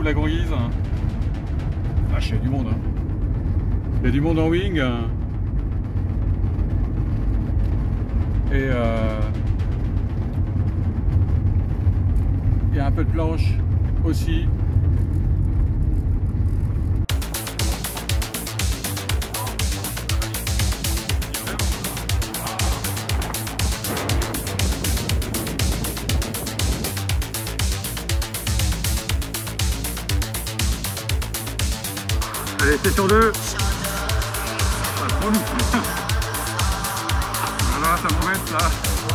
coup la grise. Ah, il y a du monde. Hein. Il y a du monde en wing. Et il y a un peu de planche aussi. Allez, session 2. Ah, trop vite. Voilà, ça m'embête là.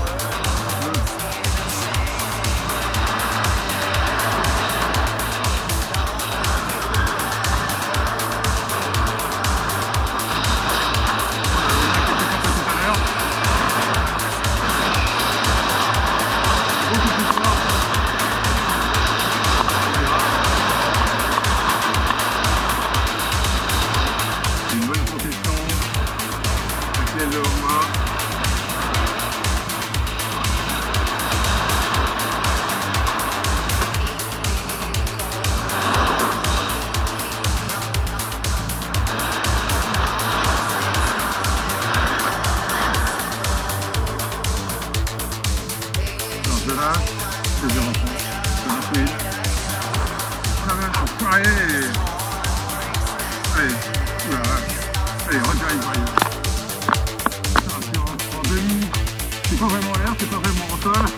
Je lâche, je reprends, je m'appuie. Allez, allez, allez, regarde, en demi, c'est pas vraiment l'air, c'est pas vraiment en sol.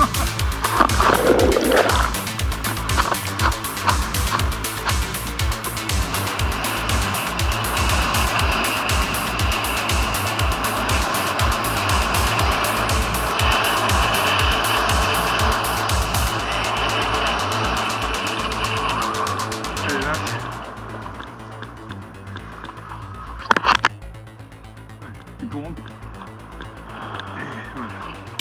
Tu pompes. Et voilà.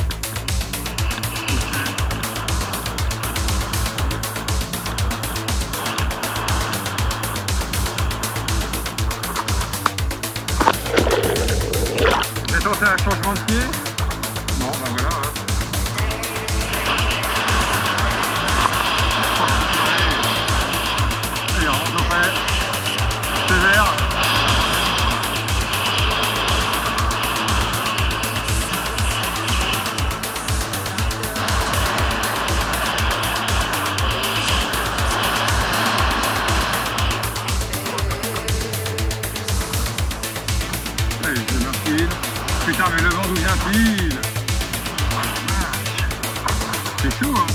J'ai tenté un changement de pied. Non, ben voilà. Hein. Allez, on rentre après. Sévère. Je m'enfile. Putain, mais le vent d'où vient pile. C'est chaud, hein.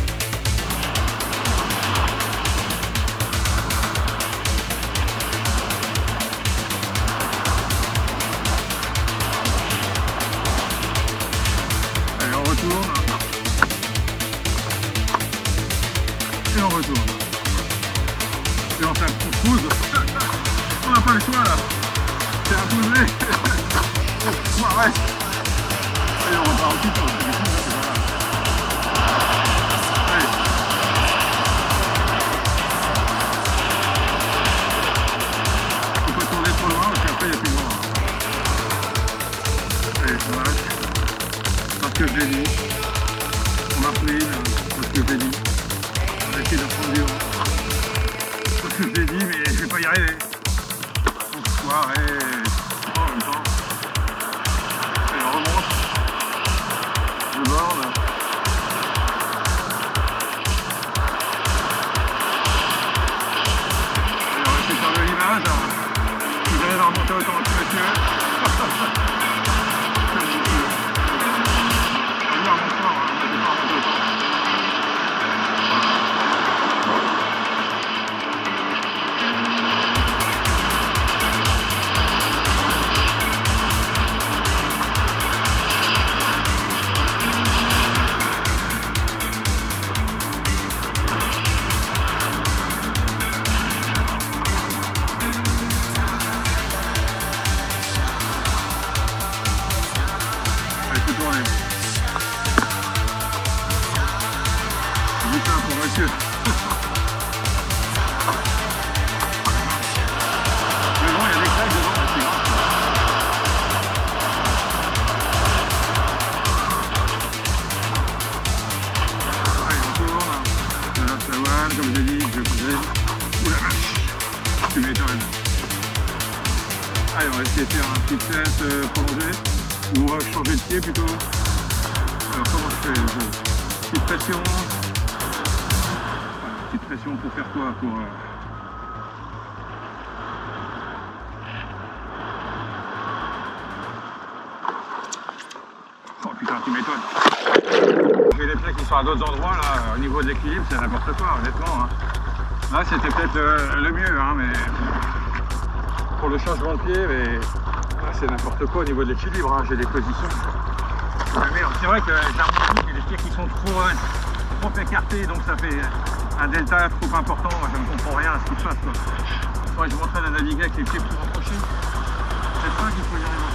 Allez, on retourne. Et on retourne. Et on fait un petit pause. On n'a pas le choix, là. C'est imposé. Oh, arrête. Allez, on repart au titre. Allez. Faut pas tourner trop loin parce qu'après il n'y a plus de vent. Allez, ça lâche. Parce que je l'ai dit. On a pris parce que je l'ai dit. On va essayer de prendre du vent. Parce que je l'ai dit, mais je vais pas y arriver. Allez, en même temps. Allez, on remonte. Je borde. Allez, on va essayer de faire de l'image. Si j'arrive à remonter autant que monsieur. monsieur. Mais bon, il y a des craques devant, c'est grave. Allez, on tourne. Comme j'ai dit, vais poser. Ouh la vache, tu m'étonnes. Allez, on va essayer de faire un petit test prolongé. Ou on va changer de pied plutôt. Alors comment je fais? Petite pression. Voilà, petite pression pour faire quoi? Pour oh putain, tu m'étonnes. J'ai les plaies qui sont à d'autres endroits là, au niveau de l'équilibre, c'est n'importe quoi, honnêtement. Hein. Là c'était peut-être le mieux, hein, mais pour le changement de pied, mais là c'est n'importe quoi au niveau de l'équilibre, hein. J'ai des positions. C'est vrai que j'ai l'impression qu'il y a des pieds qui sont trop écartés, donc ça fait un delta trop important. Moi je ne comprends rien à ce qui se passe. Faudrait que je m'entraîne à naviguer avec les pieds plus rapprochés. C'est ça qu'il faut y arriver.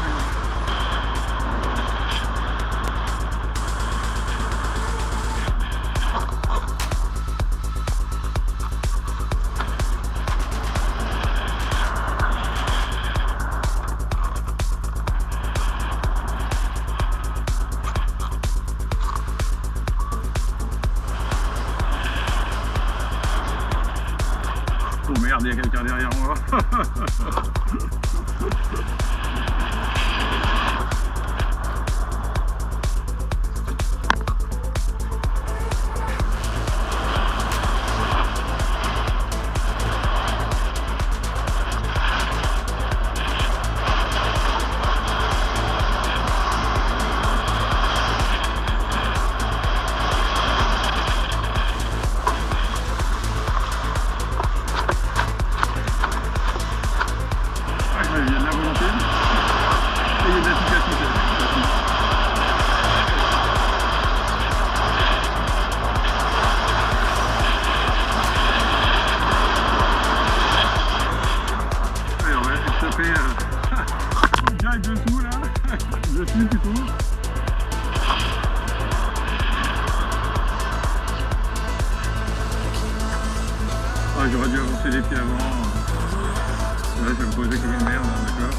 Oh merde, il y a quelqu'un derrière moi. Il y a de la volonté et il y a de l'efficacité. Allez, on va taper direct dessous là, dessus plutôt. Ah, j'aurais dû avancer les pieds avant. Là, je vais me poser comme une merde, hein, d'accord.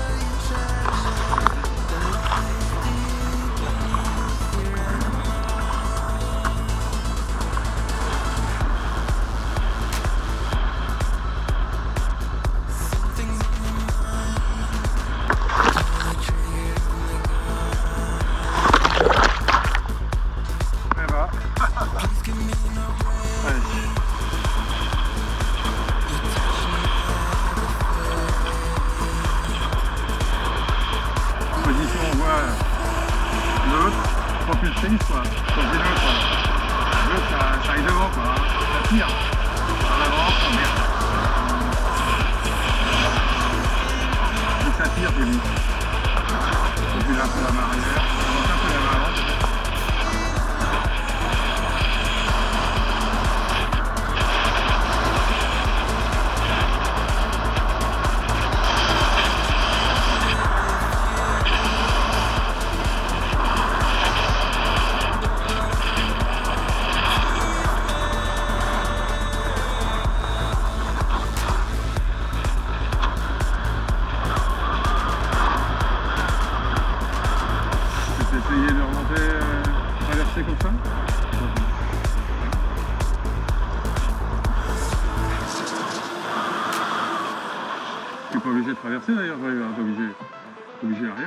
Ça va. Allez. Position, on voit l'autre propulsif quoi, sur l'autre quoi. L'autre ça aille devant quoi, hein. Ça tire en avant, oh merde. Et ça tire, j'ai dit. Et puis là un peu la main arrière, on avance un peu la main avant. Essayer de remonter, traverser comme ça. Je suis pas obligé de traverser d'ailleurs, pas obligé à rien.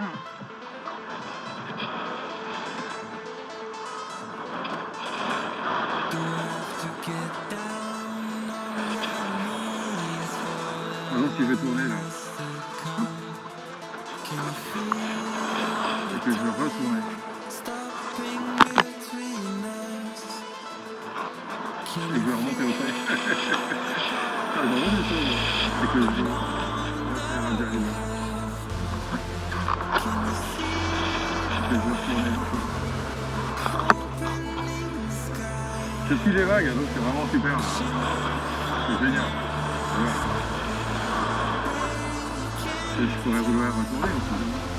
Maintenant si je vais tourner là. Et que je vais retourner. Et je vais remonter au fait. Ah, je vais remonter. Et que je vais faire un dernier. Et que je vais retourner. Je suis les vagues, donc c'est vraiment super. C'est génial. Voilà. Et je pourrais vouloir retourner aussi.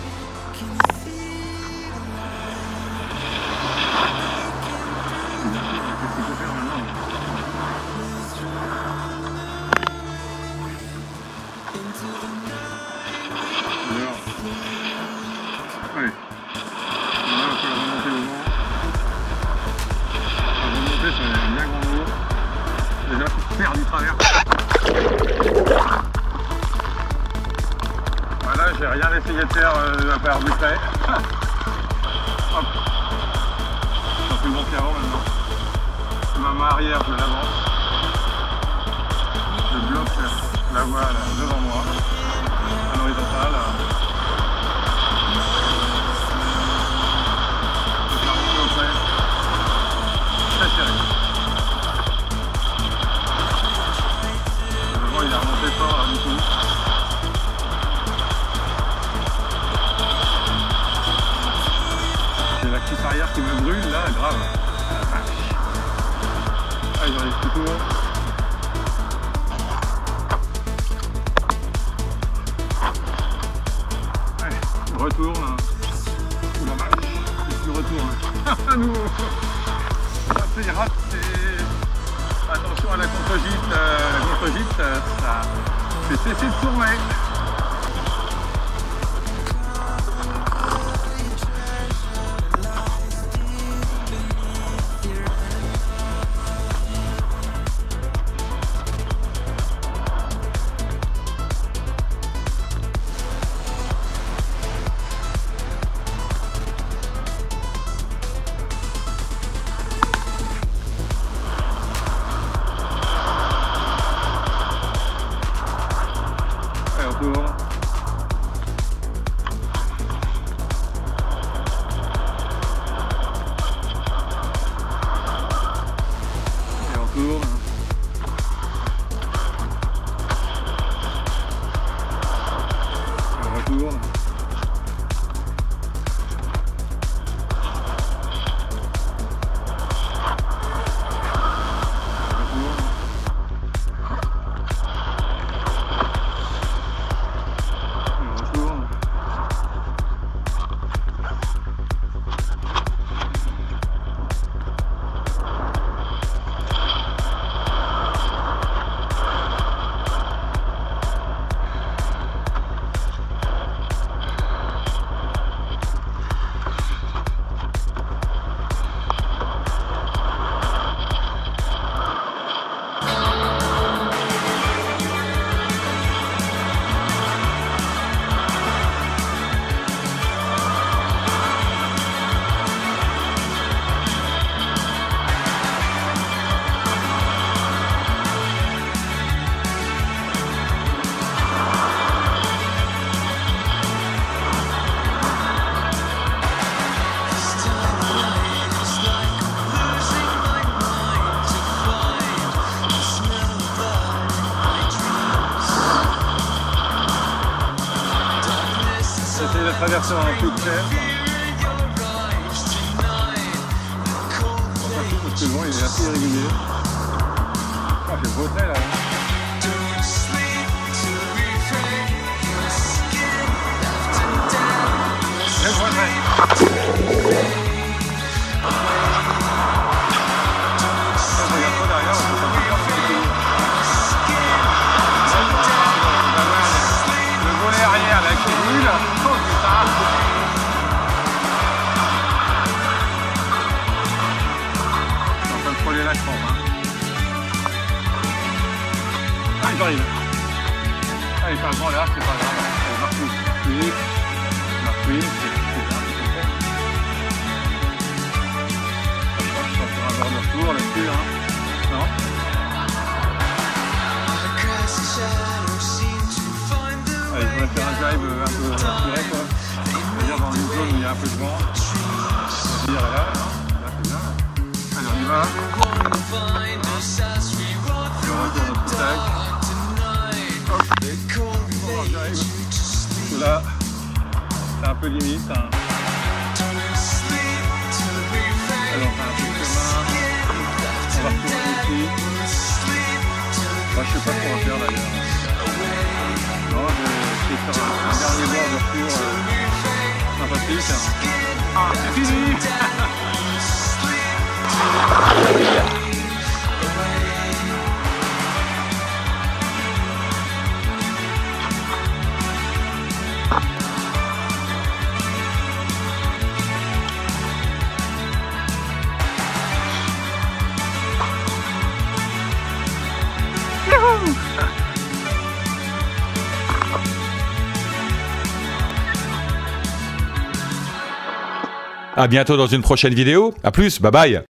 Qu'est-ce qu'il faut faire maintenant? Alors, allez. Maintenant, il va falloir remonter au vent. À remonter, ça va être bien grand haut. Déjà, faire du travers. Voilà, j'ai rien essayé de faire à part du près. Hop. Je suis plus bon qu'avant maintenant. Ma main arrière, je l'avance. Je bloque la voile devant moi, à l'horizontale. Je vais remonter au près. Très serré. Le vent il a remonté fort là du coup. J'ai la cuisse arrière qui me brûle là, grave. Ah, j'arrive tout court. Allez, retourne. Ouh la vache, je retourne. À nouveau. C'est raté. Attention à la contre-gîte. La contre-gîte, ça fait cesser de tourner. Retour. Et on tourne. Et on retourne. J'essaie de traverser un peu de terre. Parce que le vent il est assez irrégulier. Ah, j'ai beau trait là. J'ai beau trait. Quand je regarde pas derrière, on peut pas faire ce que le volet arrière avec les bulles. Oh putain. Je suis en train de frôler la crampe. Hein. Ah, j'arrive. Ah, il fait un grand large, c'est pas grave. Allez, Marcouille. Oui. Marcouille, c'est bien, c'est fait. Je crois que je suis sur un bord de retour là-dessus. Hein. Non. Allez, je vais faire un drive un peu rassuré quoi. C'est-à-dire dans une zone où il y a un peu de vent. C'est-à-dire là, c'est bien. Allez, on y va. Et on retourne au petit tac. Hop. On va drive. Parce que là, c'est un peu limite. Hein. Alors, on fait un peu de chemin. On va retourner ici. Moi, je sais pas ce qu'on va faire d'ailleurs. Non, je vais faire un dernier bord de retour sympathique. Ah, c'est fini. À bientôt dans une prochaine vidéo. À plus, bye bye.